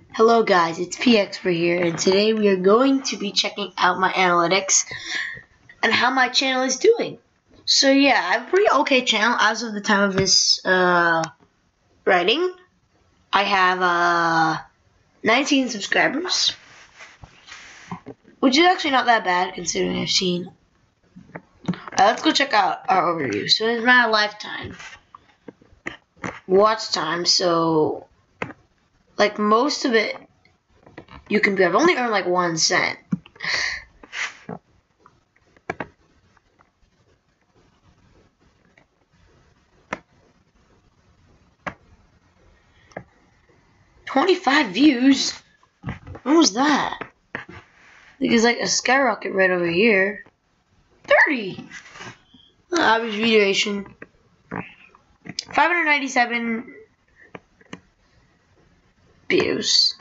Hello guys, it's PXpert here, and today we are going to be checking out my analytics and how my channel is doing. So yeah, I have a pretty okay channel as of the time of this writing. I have 19 subscribers, which is actually not that bad considering I've seen. Let's go check out our overview. So it's my lifetime watch time, so like most of it you can do. I've only earned like 1 cent. $25 views? What was that? I think it's like a skyrocket right over here. 30! Average view duration 597 views.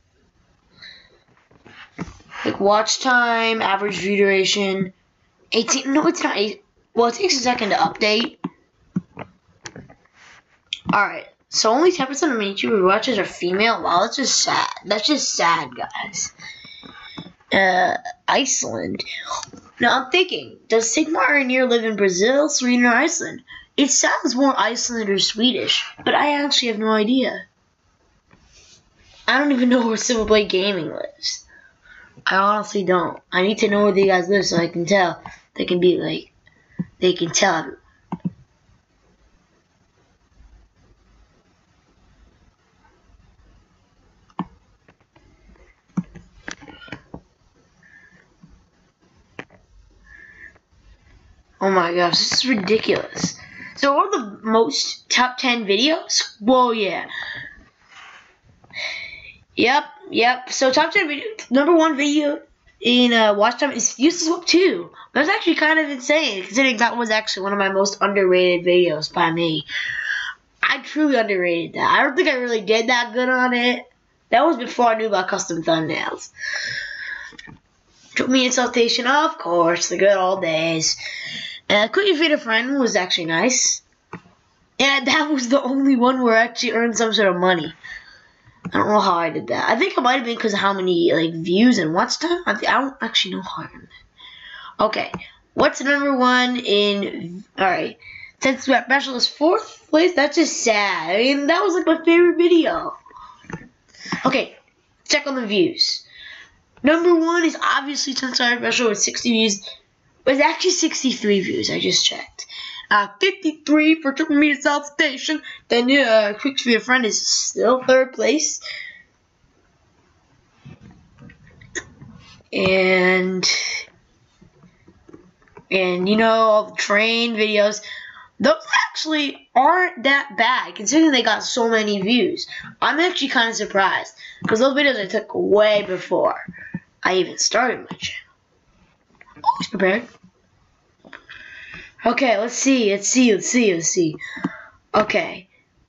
Like watch time, average view duration 18. No, it's not 8. Well, it takes a second to update. Alright, so only 10% of my YouTube watchers are female. Wow, that's just sad. That's just sad, guys. Iceland. Now I'm thinking, does Sigmar Rainier live in Brazil, Sweden, or Iceland? It sounds more Iceland or Swedish, but I actually have no idea. I don't even know where Silverblade Gaming lives. I honestly don't. I need to know where these guys live so I can tell. They can be like, they can tell everyone. Oh my gosh, this is ridiculous. So what are the most top 10 videos? Whoa, yeah. Yep. So top 10 video, number 1 video in watch time is Useless Whip 2. That's actually kind of insane, considering that was actually one of my most underrated videos by me. I truly underrated that. I don't think I really did that good on it. That was before I knew about custom thumbnails. Took me in Saltation, of course, the good old days. Quit Your Feed a Friend was actually nice. And that was the only one where I actually earned some sort of money. I don't know how I did that. I think it might have been because of how many like views and watch time. I don't actually know how I earned that. Okay, what's number 1 in? All right, since Rap Special is 4th place, that's just sad. I mean, that was like my favorite video. Okay, check on the views. Number 1 is obviously Since Rap Special with 60 views. But it's actually 63 views. I just checked. 53 for Triple Me to South Station. Then Quick to Be a Friend is still 3rd place. And you know, all the train videos, those actually aren't that bad considering they got so many views. I'm actually kind of surprised because those videos I took way before I even started my channel. Always prepared. Okay, let's see. Okay.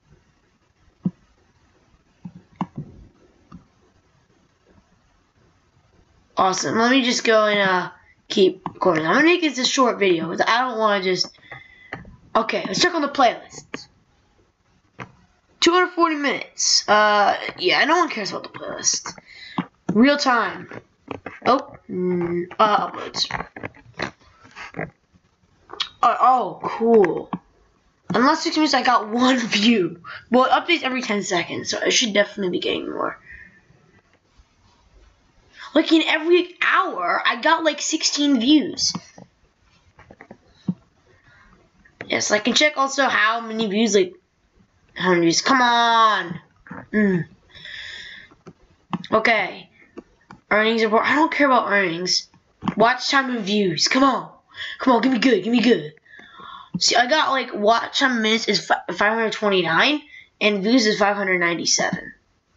Awesome. Let me just go and keep recording. I'm gonna make this a short video because I don't want to just. Okay, let's check on the playlist. 240 minutes. Yeah, no one cares about the playlist. Real time. Oh, uploads. Oh, cool. Unless it means I got 1 view. Well, it updates every 10 seconds, so I should definitely be getting more. Like in every hour, I got like 16 views. Yes, I can check also how many views, how many views. Come on. Okay. Earnings report. I don't care about earnings. Watch time and views. Come on, give me good. See, I got like watch time minutes is 529 and views is 597.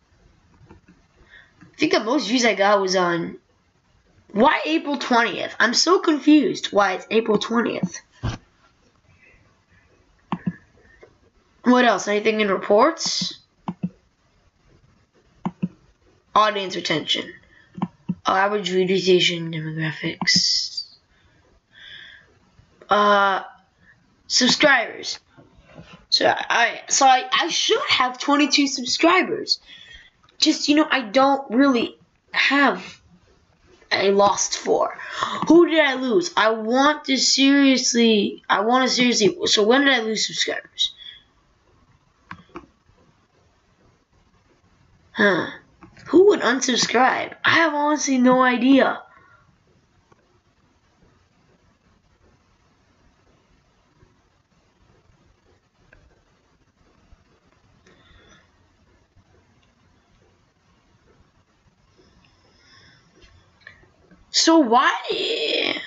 I think the most views I got was on why April 20th. I'm so confused why it's April 20th. What else? Anything in reports? Audience retention. Average view duration, demographics. Subscribers. So I should have 22 subscribers. just, I don't really have a lost 4. Who did I lose? I want to seriously, so when did I lose subscribers? Who would unsubscribe? I have honestly no idea. So why?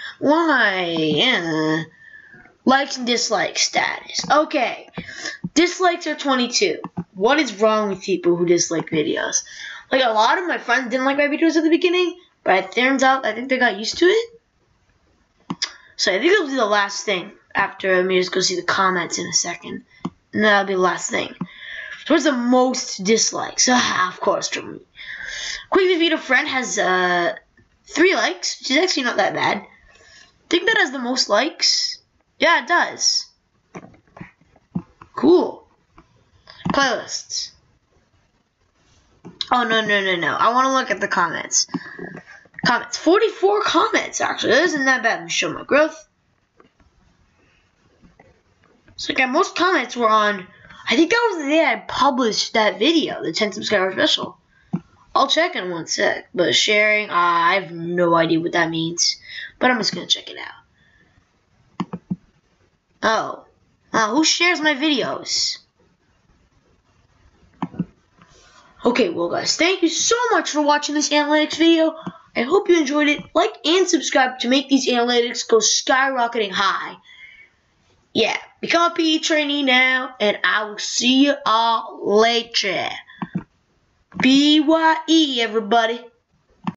Likes and dislikes status. Okay. Dislikes are 22. What is wrong with people who dislike videos? Like, a lot of my friends didn't like my videos at the beginning, but it turns out I think they got used to it. So I think it'll be the last thing after let me just go see the comments in a second. And that'll be the last thing. So what's the most dislikes? Of course, for me. Quick Video Friend has 3 likes, which is actually not that bad. Think that has the most likes? Yeah, it does. Cool. Playlists. Oh, no. I want to look at the comments. Comments. 44 comments, actually. That isn't that bad. Let me show my growth. So, okay, most comments were on, I think that was the day I published that video, the 10 subscriber special. I'll check in one sec. But sharing, I have no idea what that means. But I'm just going to check it out. Oh. Who shares my videos? Okay, well guys, thank you so much for watching this analytics video. I hope you enjoyed it. Like and subscribe to make these analytics go skyrocketing high. Yeah, become a PE trainee now, and I will see you all later. BYE, everybody.